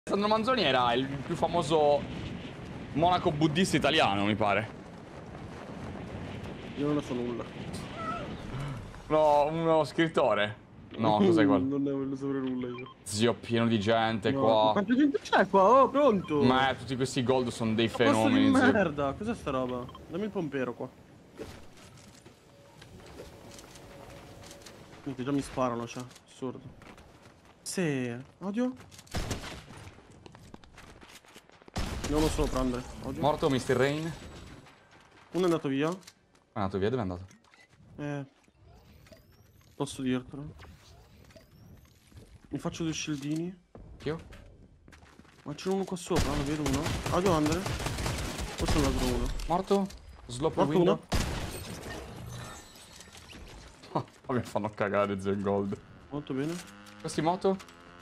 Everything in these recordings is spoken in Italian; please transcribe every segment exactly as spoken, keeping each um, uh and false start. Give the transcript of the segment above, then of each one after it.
Sandro Manzoni era il più famoso monaco buddista italiano, mi pare. Io non ne so nulla. No, uno scrittore. No, cos'è quello? Non ne voglio sapere nulla io. Zio, pieno di gente No. qua. Quanta gente c'è qua? Oh, pronto! Ma tutti questi gold sono dei Ma posto fenomeni, di zio. merda! Cos'è sta roba? Dammi il pompero qua. Minchia, già mi sparano, cioè. Assurdo. Sì. Odio. Non lo so prendere. Odio. Morto mister Rain. Uno è andato via. È andato via, dove è andato? Eh. Posso dirtelo. Mi faccio due shieldini. Io? Ma c'è uno qua sopra, lo vedo uno. Ah, devo andare. Forse è un altro uno. Morto? Slop Morto window. uno. Ma mi fanno cagare, zio, in gold. Molto bene. Questi moto?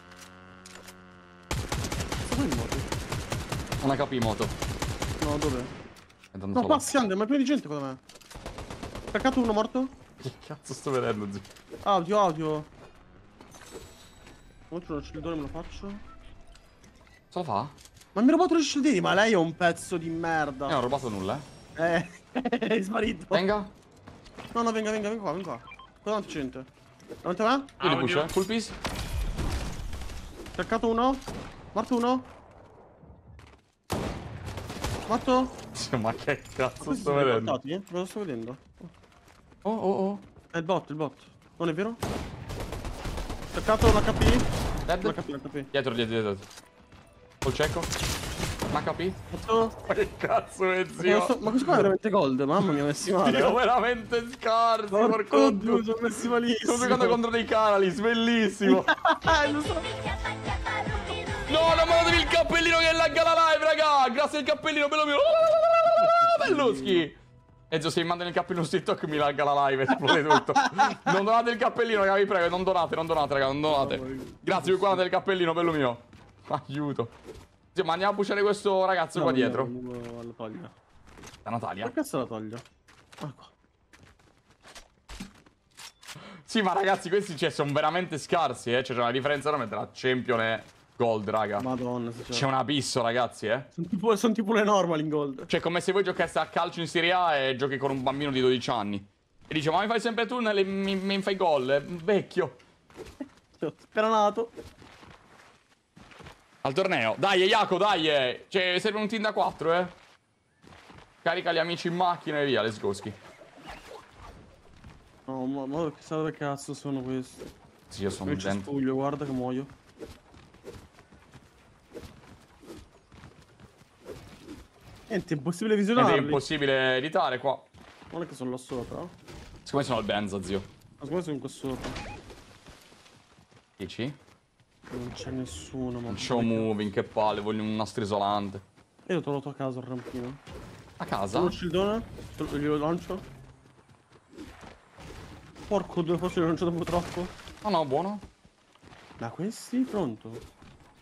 Sta qua in moto. Una H P moto. No, dov'è? È dando No, solo. passi, ande, ma è pieno di gente qua da me. Peccato uno morto? Che cazzo sto vedendo, zio? Audio, audio. Molto uno shieldone, me lo faccio. Ce la fa? Ma mi ha rubato gli shieldini, ma lei è un pezzo di merda. Io non ho rubato nulla, eh. Eh, è sparito. Venga. No, no, venga, venga, venga qua, venga qua. Qua davanti c'è gente. Davanti a me? Io li push, eh. Full piece. Peccato uno. Morto uno. Morto. Zio, ma che cazzo Questi sto sono vedendo? riportati, eh? Cosa sto vedendo? Oh, oh, oh. È il bot, il bot. Non è vero? Peccato un H P. Dead. Un H P, un H P. Dietro, dietro, dietro. Col cieco. Un H P. Morto. Ma che cazzo è, Ma zio? questo- Ma questo qua è veramente gold, mamma mia, messi male. Zio, eh. veramente scarsi, Porco porco Dio, Dio. sono messi Sto malissimo. giocando contro dei canalis, bellissimo. Lo so. No, non mandatevi il cappellino che lagga la live, raga. Grazie al cappellino, bello mio. Belluschi. E zio, se mi mandano il cappellino su TikTok mi lagga la live, esplode tutto. Non donate il cappellino, raga, vi prego, non donate, non donate, raga, non donate. Grazie per guardare il cappellino, bello mio. Aiuto. Zio, ma andiamo a pushare questo ragazzo qua dietro. Alla taglia. La Natalia. Che cazzo la taglia? Ah, qua. Sì, ma ragazzi, questi cioè, sono veramente scarsi, eh. Cioè, c'è una differenza enorme tra Champion e Gold, raga. Madonna, se c'è. C'è un abisso, ragazzi, eh. Sono tipo, son tipo le normal in gold. Cioè, come se voi giocaste a calcio in Serie A e giochi con un bambino di dodici anni. E dice, ma mi fai sempre tunnel e mi, mi fai gol, eh? Vecchio. Appena nato. Al torneo. Dai, Jaco, dai, eh. Cioè, serve un team da quattro, eh. Carica gli amici in macchina e via, let's go, ski. No, ma, ma chissà dove cazzo sono questi. Sì, io sono Io ci dentro. spuglio, guarda che muoio. Niente, è impossibile Ed è visionarli. impossibile editare qua. Non è che sono là sopra. Ma Secondo me sono al Benza, zio. secondo me sono qua sopra. Dici? Non c'è nessuno, ma... Un show moving, che palle, voglio un nastro isolante. Io ho trovato a casa il rampino. A casa? Uno shieldone? Te lo- Glielo lancio? Porco due, forse l'ho lanciato un po' troppo. No, no, buono. Ma questi? Pronto?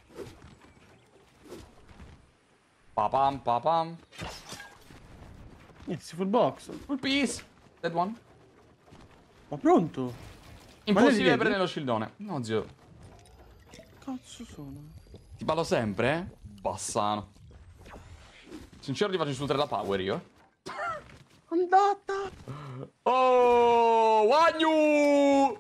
Papam, papam. Niente, si full box. Full piece. Dead one. Ma pronto? Impossibile vedi? prendere lo shieldone. No, zio. Che cazzo sono? Ti ballo sempre, eh? Bassano. Sincero ti faccio insultare la power io. Andata! Oh, Wagyu!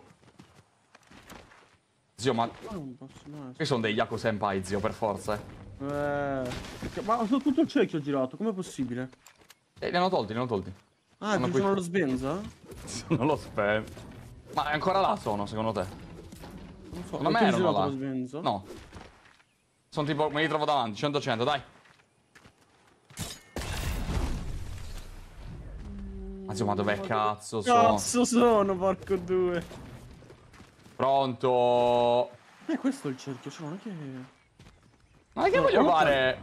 Zio, ma... Ah, non posso mai. Questi sono dei Yaku Senpai, zio, per forza, eh. Eh, perché- ma su tutto il cerchio ho girato, com'è possibile? Eh, li hanno tolti, li hanno tolti. Ah, Sono che qui. sono lo sbenza? Non lo spero. Ma ancora là sono, secondo te? Non so, Non non erano girato là. lo sbenza? No. Sono tipo, me li trovo davanti, cento cento, dai. Ma zio, ma dov'è cazzo sono? Cazzo sono, porco due. Pronto? Eh, questo è il cerchio, cioè non è che... Ma che No, voglio no, fare?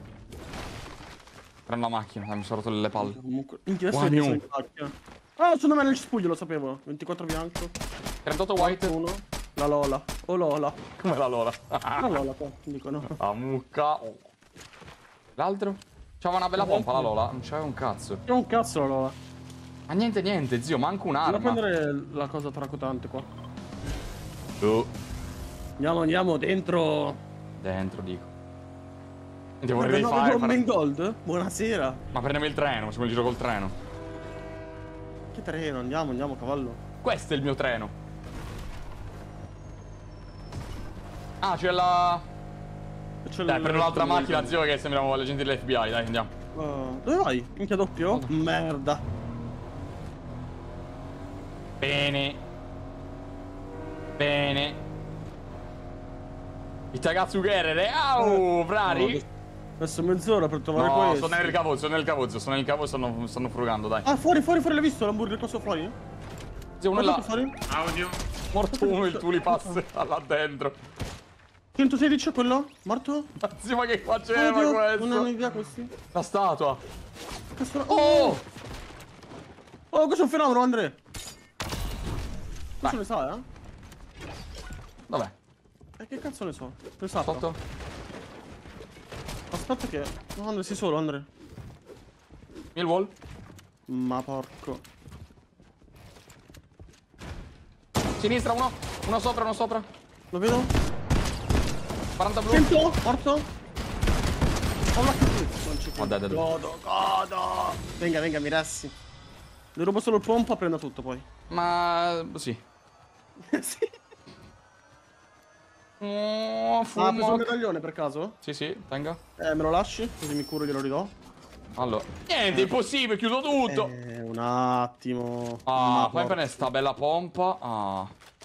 Prendo la macchina, dai, mi sono rotto le palle. Comunque, in adesso Guagnu. sono in macchina. Ah, sono me nel cespuglio, lo sapevo. ventiquattro bianco. trentotto white. uno. La Lola. Oh Lola. Come la lora? La Lola qua, dico no. La mucca. Oh. L'altro? C'aveva una bella pompa la Lola. Non c'aveva un cazzo. C'è un cazzo la Lola. Ma niente, niente, zio, manco Andiamo a un'arma. prendere la cosa tracotante qua. Oh. Andiamo, andiamo, dentro. Dentro, dico. Ti vorrei nove fare. bombe in gold? Buonasera. Ma prendiamo il treno, facciamo il giro col treno. Che treno? Andiamo, andiamo, cavallo. Questo è il mio treno. Ah, c'è la... C'è Dai, il- prendo l'altra il- macchina, zio, che sembriamo le agenti dell'F B I, dai, andiamo. Uh, dove vai? Minchia doppio? Vado. Merda. Bene. Bene. Il Takatsu Gerere. Au, frari. No, adesso mezz'ora per trovare No, questo. sono nel cavozzo, sono nel cavozzo, sono nel cavo, stanno, stanno frugando, dai. Ah, fuori, fuori, fuori, l'hai visto l'hamburger coso fuori? Zio, uno è là. Fuori? Audio. Morto uno, il tuli passa là dentro. centosedici è quello? Morto? Zio, ma che faceva Oddio, questo? non hanno idea questi. La statua. Cazzo, Oh! Oh, questo è un fenomeno, Andre. Vai. Questo ne sa, eh? Dov'è? E che cazzo ne so? Ne sa. Sotto? Aspetta che... No, Andre, sei solo, Andre. Millwall? Ma porco. Sinistra, uno. Uno sopra, uno sopra. Lo vedo? quaranta blu. Sento? Morto? Ho la non ci Oh, dai, dai, dai. Godo, godo. Venga, venga, Mirassi. Le rubo solo il pompa, prenda tutto poi. Ma... sì. Sì. Oh, Ah, ha preso fumo. un medaglione per caso? Sì, sì, tenga. Eh, me lo lasci? Così mi curo e glielo ridò. Allora. Niente, impossibile, chiudo tutto. Eh, un attimo. Ah, Ma poi porca. bene sta bella pompa. Ah.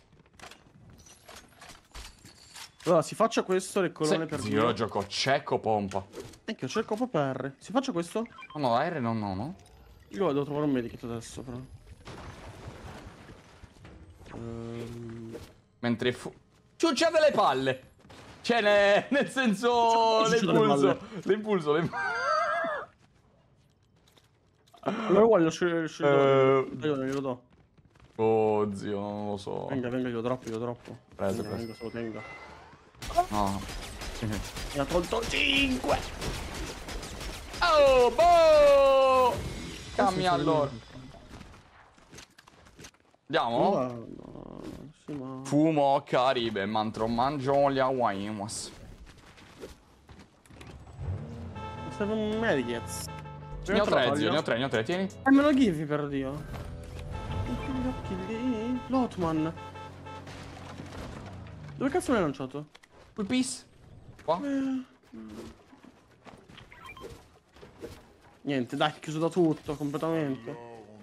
Allora, si faccia questo, le colonne Se... per Zio, io gioco cecco pompa. Ecco, c'è il copo per R. Si faccia questo? Oh no, R no, no, no. Io devo trovare un medikit adesso, però. Ehm... Mentre fu... Ciucciate le palle. Cioè, ne... nel senso... Ciucciate le L'impulso. palle. L'impulso, l'impulso. Allora voglio scegliere Eh. io glielo do. Oh, zio, non lo so. Venga, venga, glielo droppo, glielo droppo. Preso, venga, preso. venga, se lo tenga. No. Mi ha tolto cinque. Oh, boh! Cambia allora. Andiamo? No, no, sì, ma... Fumo Caribe, mantro mangio gli Hawaiians. Serve un medikit. Ne ho tre, zio, ne ho tre, ne ho tre, tieni. E me lo give, per Dio. Gli occhi lì. Lotman. Dove cazzo l'hai lanciato? Qui peace. Qua. Niente, dai, chiuso da tutto, completamente.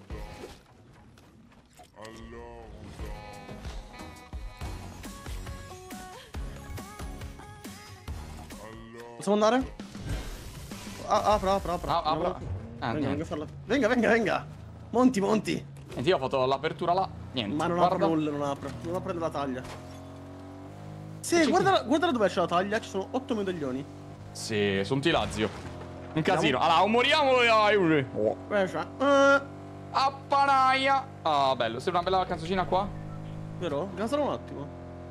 Possiamo andare? Ah, apra, apra, apra. Ah, apra. Venga, Ah, venga, niente. venga, a farla. Venga, venga, venga. Monti, monti. Niente, io ho fatto l'apertura là. Niente. Ma non guarda. apre nulla, non apre. Non apre la taglia. Sì, C'è guarda, guarda dove c'è la taglia, ci sono otto medaglioni. Sì, sono ti là, zio. Un casino. Allora, o moriamo e... Oh. Guarda, c'è. Eh, Appanaia. Ah, bello. Sembra una bella canzoncina qua. vero? Gasalo un attimo.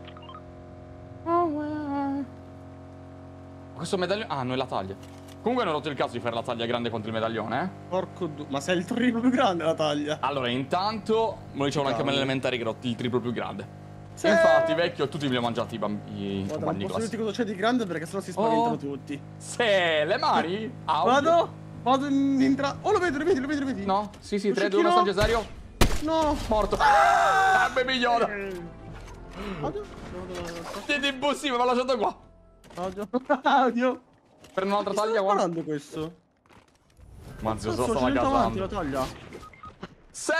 Questo medaglione... Ah, no, è la taglia. Comunque hanno rotto il caso di fare la taglia grande contro il medaglione, eh. Porco du... Ma sei il triplo più grande la taglia. Allora, intanto, me lo dicevano anche a me Cavolo. elementari che ero il triplo più grande. Sì. E infatti, vecchio, tutti li ho mangiati i, bambi- i Guarda, compagni non di posso classe. dirti cosa c'è di grande perché sennò si spaventano Oh. tutti. Se, le mani? Au. Vado? Vado in, in tra... Oh, lo vedi, lo vedi, lo vedi, lo vedi? No, sì, sì, Un tre, due, uno, cecchino? San Cesario. No. Morto. Ah, baby Yoda. Audio? Siete impossibile, mi ha lasciato qua. Audio? Audio? Prendo un'altra Chi sta taglia qua. sparando questo? Ma zio, Cazzo, se lo c'è stava dentro avanti la gasando. taglia. Se.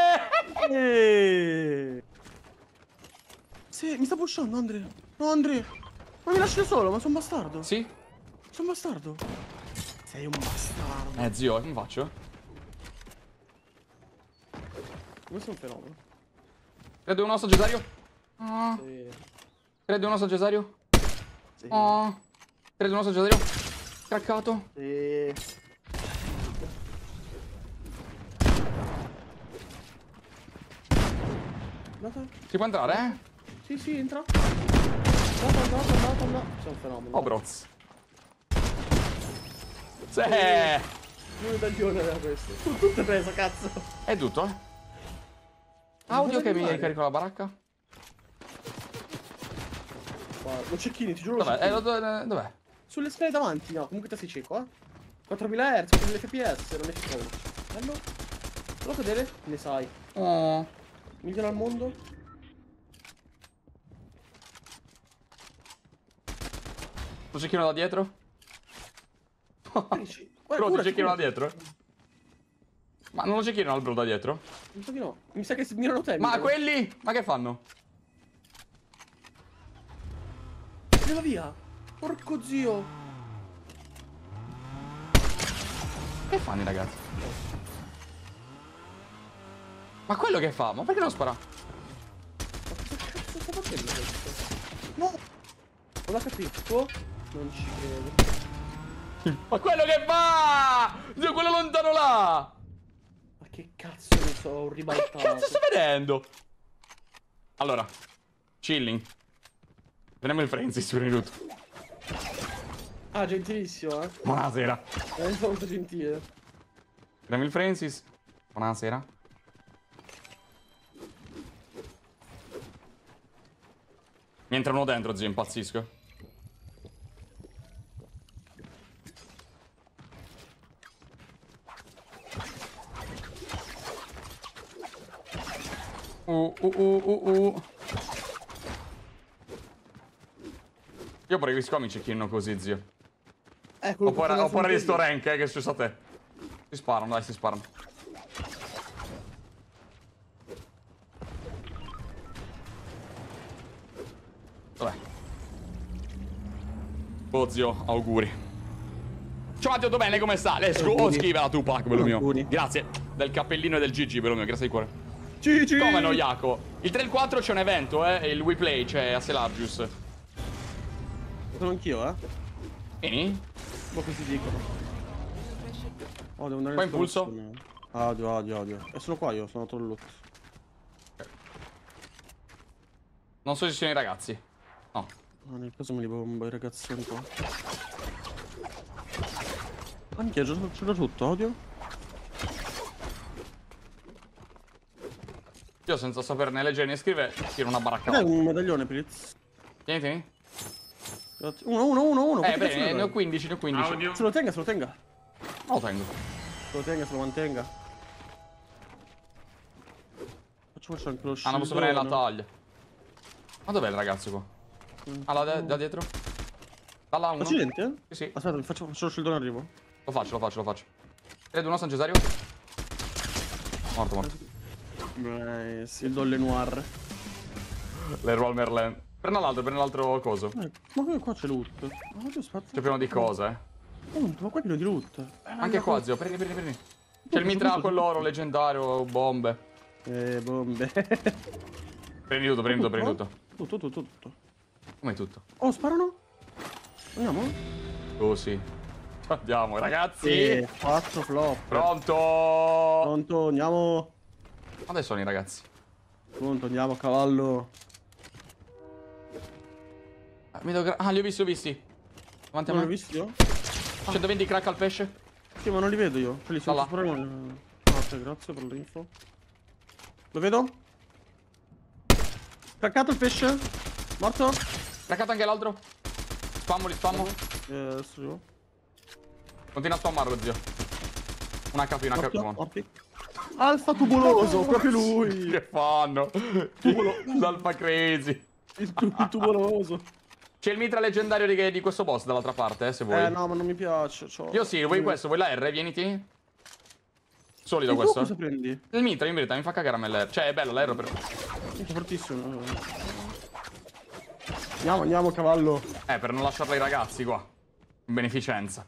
Eeeh. Sì, mi sta pushando, Andre. No, Andre. Ma mi lasci da solo, ma sono bastardo. Sì? Sono bastardo. Sei un bastardo. Eh, zio, come faccio? Questo è un fenomeno. tre, due, uno, Saggiatario. Ah. Sì. tre, due, uno, Saggiatario. Sì. Ah. tre, due, uno, Saggiatario. Craccato. Sì. Andata? Si può entrare, eh? Sì, sì, entra. Andata, andata, andata, andata. Sei un fenomeno. Oh, broz. Se. Due medaglioni aveva questo. Tu, tutto è preso, cazzo. È tutto, eh? Audio che mi ricarico la baracca. Guarda, lo cecchini, ti giuro. Dov'è? Eh, Lo lo- dov'è? Dov'è? sulle scale davanti, no. Comunque te sei cieco, eh. quattromila hertz, quattromila fps, non è cieco. Bello. Solo cadere, ne sai. Oh. Migliore al mondo. Lo cecchino da dietro? Dici, Bro, ti curaci, cecchino da curaci. dietro? Ma non lo cecchino l'albero da dietro? Mi sa di no. Mi sa che si mirano te. Ma mirano. quelli? Ma che fanno? Andiamo via. Porco zio. Che fanno i ragazzi? Ma quello che fa? Ma perché non spara? Ma cosa cazzo sta facendo questo? No. Ho l'H P. Tuo? Non ci credo. Ma quello che fa? Zio, quello lontano là! Ma che cazzo ne so, un Che ribaltato. cazzo sto vedendo? Allora, chilling. Prendiamo il Francis prima di tutto. Ah, gentilissimo, eh. Buonasera. È molto gentile. Prendiamo il Francis. Buonasera. Mi entrano dentro, zio, impazzisco. Uh, uh, uh, uh, uh. Io preferisco mi cecchino così, zio. Ecco, Ho paura, ho paura di sto rank, eh, che è successo a te. Si sparano, dai, si sparano. Vabbè. Oh, zio, auguri. Ciao Matteo, tutto bene? Come sta? Let's go. Oh, scrive la Tupac, bello mio. Auguri. Grazie del cappellino e del G G, bello mio, grazie di cuore. G G. Come no, Iaco? Il tre e il quattro c'è un evento, eh, e il WePlay, c'è a Selargius. Sono anch'io, eh. Vieni? Ma che si dicono? Oh, devo andare Qua in impulso? spazio. Odio, odio, odio. E sono qua io, sono andato al loot. Non so se ci sono i ragazzi. No. Ah, nel caso me li bomba i ragazzoni qua. Anche c'è c'è tutto, odio. Io senza saperne leggere né scrivere, tiro una baracca. Dai un medaglione, please. Tieni, tieni. Grazie. Uno, uno, uno, uno. Eh, Quanti cazzo bene, ne ho dai? quindici, ne ho quindici. Audio. Se lo tenga, se lo tenga. Non lo tengo. Se lo tenga, se lo mantenga. Faccio faccio anche lo Ah, non posso prendere la scildone. taglia. Ma dov'è il ragazzo qua? Ah, là, da, da dietro? Da là uno? Accidenti, eh? Sì, sì. Aspetta, faccio, faccio lo scildone, arrivo. Lo faccio, lo faccio, lo faccio. tre, due, uno, San Cesario. Morto, morto. Nice, il Dolle Noir. Leroy Merlin. Prenda l'altro, prenda l'altro coso. Eh, ma qui- qua c'è loot. Ah, oddio, aspetta. C'è pieno di cose, eh. Punto, ma qua è pieno di loot. Eh, Anche qua, zio, prendi, prendi, prendi. C'è il mitra, quell'oro leggendario, bombe. Eh, bombe. Prendi tutto, prendi tutto, prendi tutto. Tutto, tutto, tutto. Come tutto? Oh, sparano? Andiamo? Oh, sì. Andiamo, ragazzi. Sì, quattro flop. Pronto? Pronto, andiamo. Dove sono i ragazzi? Pronto, andiamo a cavallo. Ah, mi devo gra- ah, li ho visti, li ho visti. Davanti a Non me. l'ho visto io? centoventi crack al pesce. Sì, ma non li vedo io. Quelli sono Da là. pure non... Ah, ok, grazie per l'info. Lo vedo? Craccato il pesce? Morto? Craccato anche l'altro. Spammo, li spammo. Eh, adesso arrivo. Continua a spammarlo, zio. Un H P, un H P, Morto? buono. Morti. Alfa tuboloso, proprio lui. Che fanno? Tubolo. L'alfa crazy. Il, tu- il tuboloso. C'è il mitra leggendario di, di questo boss dall'altra parte, eh, se vuoi. Eh, no, ma non mi piace. C'ho... Io sì, vuoi questo, vuoi la R? Vieniti. Solido E tu questo. cosa eh. prendi? Il mitra, in verità, mi fa cagare a me l'R. Cioè, è bello l'R però. È fortissimo. Andiamo, andiamo, cavallo. Eh, per non lasciarla ai ragazzi qua. In beneficenza.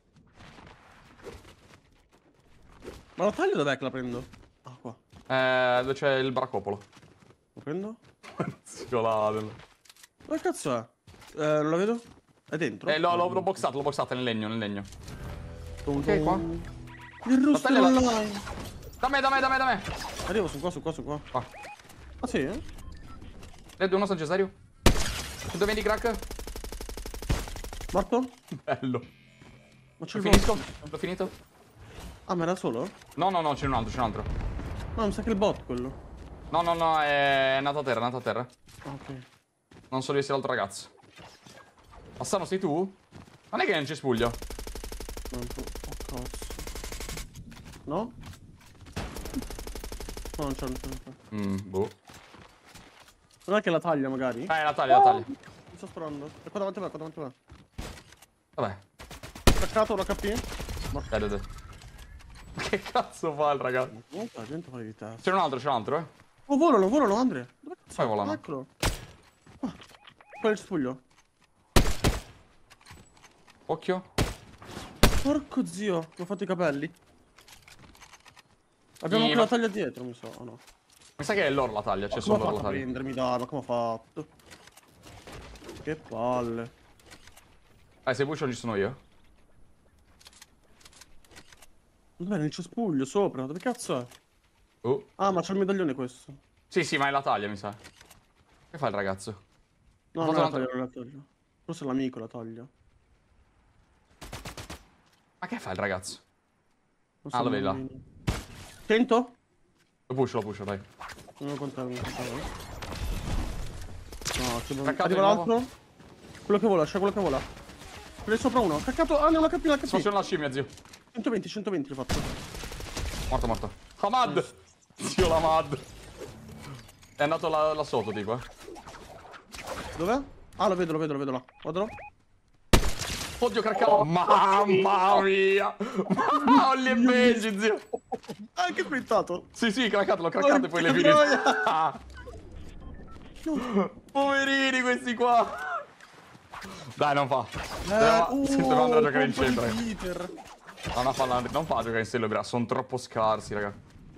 Ma la taglio dov'è che la prendo? Ah, qua. Eh, dove c'è il baraccopolo. La prendo? Sciolate. Dove cazzo è? Eh, non la vedo? È dentro? Eh, l'ho, l'ho, l'ho boxato, l'ho boxato nel legno, nel legno. Ok, qua. Il rooster La taglia la- online. Da me, da me, da me, da me. Arrivo, sono qua, sono qua, sono qua. Qua. Ah, sì, eh? tre, due, uno, San Cesario. centoventi crack. Morto? Bello. Ma c'è L'ho il finito? bot. L'ho finito? Ah, ma era solo? No, no, no, c'è un altro, c'è un altro. No, mi sa che è il bot quello. No, no, no, è nato a terra, è nato a terra. Ah, ok. Non so dove sia l'altro ragazzo. Assano, sei tu? Non è che è un cespuglio? Non so. Oh, cazzo. No? No, non c'è, non c'è, non c'è. Mm, boh. Non è che la taglia, magari? Eh, la taglia, la taglia. Mi sto sparando. È qua davanti a me, qua davanti a me. Vabbè. Attaccato un H P. Dai, dai, dai. Che cazzo fa il ragazzo? Molta gente fuori di testa. C'è un altro, c'è un altro, eh. Oh, volano, volano, Andre. Dove cazzo? Poi volano. Eccolo. Ah, qua è il spuglio. Occhio. Porco zio, mi ho fatto i capelli. Abbiamo Sì, anche ma- la taglia dietro, mi sa. Oh no. Mi sa che è l'oro la taglia, c'è Ma solo come ho l'oro la fatto a taglia. prendermi, dai, ma come ho fatto? Che palle. Eh, se push non ci sono io. Dov'è nel cespuglio sopra? Dove cazzo è? Oh. Ah, ma c'è il medaglione questo. Sì, sì, ma è la taglia, mi sa. Che fa il ragazzo? No, Ho non fatto è la un altro- taglia, non è la taglia. Forse è l'amico la taglia. Ma che fa il ragazzo? Non Ah, lo vedi là. bambino. Cento? Lo push, lo push, dai. Non lo contavo, non lo contavo. No, che Craccato arriva di nuovo? l'altro. Quello che vola, c'è quello che vola. Quello sopra uno. Caccato. Ah, ne ho una H P, una H P. Sono sulla scimmia, zio. centoventi, centoventi l'ho fatto. Morto, morto. Hamad! Zio la Mad. È andato là, là sotto, tipo, eh. Dov'è? Ah, lo vedo, lo vedo, lo vedo là. Guardalo. Oddio, craccato. Mamma mia. Olli e Benji, zio. Ah, anche splittato. Sì, sì, craccato, l'ho craccato e poi le Porca fini. troia. Ah. Poverini questi qua. Dai, non fa. Doveva- uh, sì, doveva andare a giocare in colpo di centro. raga. Peter. Non, fa, non fa a giocare in Stello, sono troppo scarsi, raga.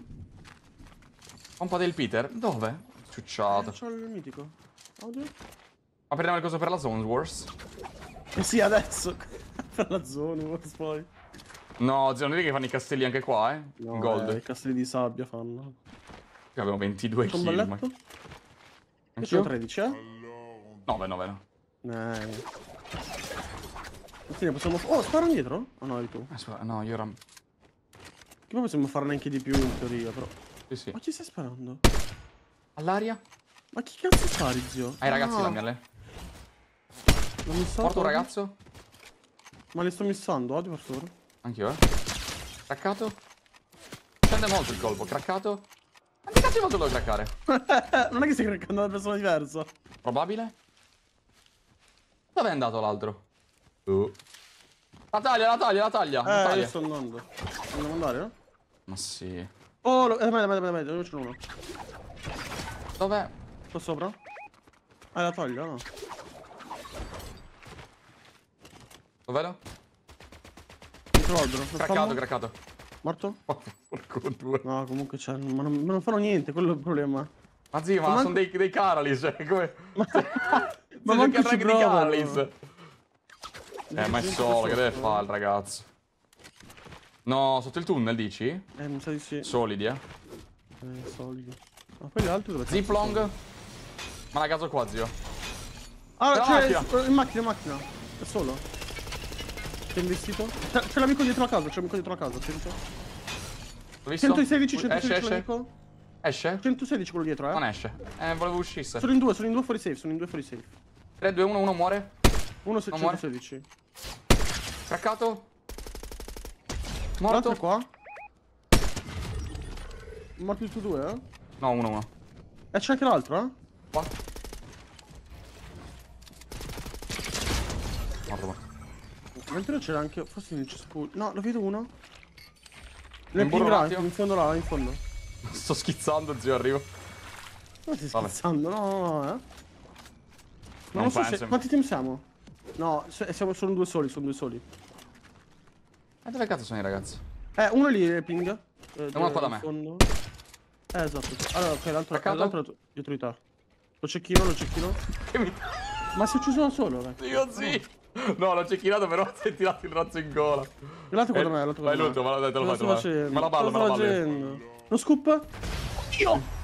Pompa del Peter? Dove? Ciucciato. C'ho il mitico. Audio? Ma prendiamo il coso per la Zone Wars? Eh sì, adesso. Per la zona, Wars poi. No, zio, non vedi che fanno i castelli anche qua, eh? No, In gold. eh, i castelli di sabbia fanno. Io avevo ventidue C'è un kill. Ma... balletto? Io Anch'io? c'ho tredici, eh? nove, nove, no. Eh. Sì, ne possiamo... Oh, sparo indietro? Oh no, eri tu. Aspetta, no, io ero... Che poi possiamo fare neanche di più in teoria, però. Sì, sì. Ma chi stai sparando? All'aria? Ma chi cazzo spari, zio? Ai ragazzi, Ah, la mia le. l'ho missato? Porto un ragazzo? Ma li sto missando, odio per favore. Anch'io, eh. Craccato? Scende molto il colpo, craccato? Quanti cazzo volte devo craccare? Non è che stai craccando una persona diversa. Probabile? Dove è andato l'altro? Uh. La taglia, la taglia, la taglia, la Eh, taglia. io sto andando. Andiamo ad andare, no? Ma sì. Oh, lo... eh, da me, da me, da me, da me, dove c'è uno? Dov'è? Qua sopra? Ah, la taglia, no? Dov'è? lo? Dietro l'albero. Lo Craccato, spammo? craccato. Morto? Oh, porco due. No, comunque c'è. Ma non, ma non fanno niente, quello è il problema. Ma zio, ma, Ma sono manco- dei, dei Caralis, cioè, come... Ma, Ma manco manca ci di provano. Caralis. Eh, ma è solo, che deve fare il ragazzo? No, sotto il tunnel, dici? Eh, mi sa di sì. Solidi, eh. Eh, solidi. Ma poi gli altri dove cazzo Ziplong? sono? Ma la caso qua, zio. Ah, C'è la c'è macchina. in macchina, in macchina. È solo. C'è investito? C'è c'è l'amico dietro la casa, c'è l'amico dietro la casa, senti? L'ho visto? centosedici, Esce, centosedici esce. l'amico. Esce? centosedici quello dietro, eh. Non esce. Eh, volevo uscisse. Sono in due, sono in due fuori safe, sono in due fuori safe. tre, due, uno, uno muore. Uno se- Non muore. centosedici. Craccato. L'altro Morto. è qua. Morti tutti e due, eh. No, uno, uno. E c'è anche l'altro, eh. Qua. Morto, morto. Mentre c'era anche, forse nel cespuglio. No, lo vedo uno. Nel Un burro ping là, ratio? in fondo là, in fondo. Sto schizzando, zio, arrivo. Ma stai Vabbè. scherzando? No, no, no, eh. Non Non lo so se... penso. Quanti team siamo? No, se- siamo solo due soli, sono due soli. E dove cazzo sono i ragazzi? Eh, uno lì è ping. Eh, uno qua da in me. fondo. Eh, esatto. Allora, ok, l'altro eh, Attaccato? l'altro è dietro di te. Lo cecchino, lo cecchino. Che mi... Ma si è ucciso da solo, ragazzi. Io sì. No, l'ho cecchinato, però si è tirato il razzo in gola. L'altro Eh, guarda me, l'altro vai guarda me. l'ultimo, vai, te lo Cosa fai, te lo sto fai. facendo? Me la ballo, me Cosa la sto ballo. facendo? Lo scoop? Io!